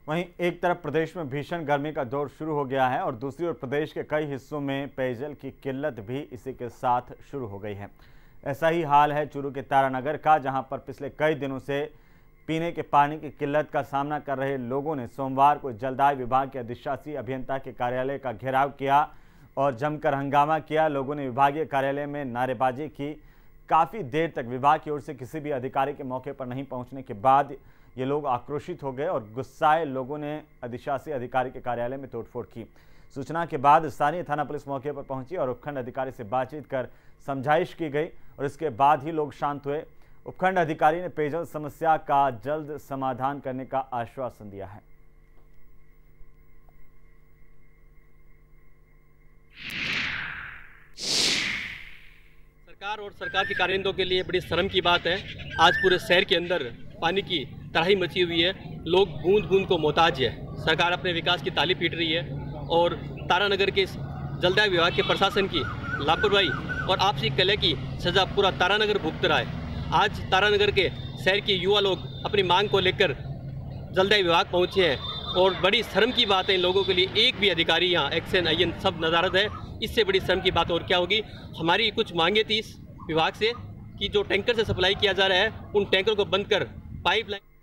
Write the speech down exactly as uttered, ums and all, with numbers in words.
वहीं एक तरफ प्रदेश में भीषण गर्मी का दौर शुरू हो गया है और दूसरी ओर प्रदेश के कई हिस्सों में पेयजल की किल्लत भी इसी के साथ शुरू हो गई है। ऐसा ही हाल है चूरू के तारानगर का, जहां पर पिछले कई दिनों से पीने के पानी की किल्लत का सामना कर रहे लोगों ने सोमवार को जलदाय विभाग के अधिशासी अभियंता के कार्यालय का घेराव किया और जमकर हंगामा किया। लोगों ने विभागीय कार्यालय में नारेबाजी की। काफ़ी देर तक विभाग की ओर से किसी भी अधिकारी के मौके पर नहीं पहुंचने के बाद ये लोग आक्रोशित हो गए और गुस्साए लोगों ने अधिशासी अधिकारी के कार्यालय में तोड़फोड़ की। सूचना के बाद स्थानीय थाना पुलिस मौके पर पहुंची और उपखंड अधिकारी से बातचीत कर समझाइश की गई और इसके बाद ही लोग शांत हुए। उपखंड अधिकारी ने पेयजल समस्या का जल्द समाधान करने का आश्वासन दिया है। सरकार और सरकार के कार्यान्वयन के लिए बड़ी शर्म की बात है। आज पूरे शहर के अंदर पानी की तराही मची हुई है। लोग बूंद बूंद को मोहताज है। सरकार अपने विकास की ताली पीट रही है और तारानगर के जलदाय विभाग के प्रशासन की लापरवाही और आपसी कलह की सजा पूरा तारानगर भुगत रहा है। आज तारानगर के शहर के युवा लोग अपनी मांग को लेकर जलदाय विभाग पहुंचे हैं और बड़ी शर्म की बात है इन लोगों के लिए एक भी अधिकारी यहाँ एक्शन आयन सब नज़ारत है। इससे बड़ी शर्म की बात और क्या होगी। हमारी कुछ मांगे थी इस विभाग से कि जो टैंकर से सप्लाई किया जा रहा है उन टैंकर को बंद कर पाइपलाइन